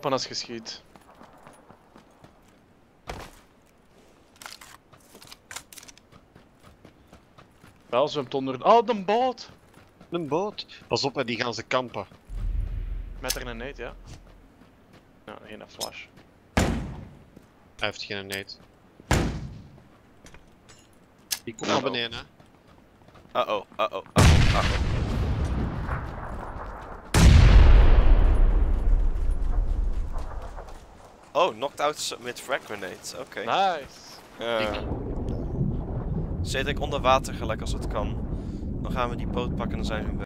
stoppen als je schiet. Wel, zwemt onder... Oh, de boot! Een boot. Pas op, hè, die gaan ze kampen. Met er een nade, ja. Nou, geen flash. Hij heeft geen nade. Die komt naar beneden, hè. Uh-oh, uh-oh, uh-oh, uh-oh. Oh, knocked out met frag grenades, oké. Nice! Cedric onder water gelijk als het kan. Dan gaan we die boot pakken en dan zijn we weg.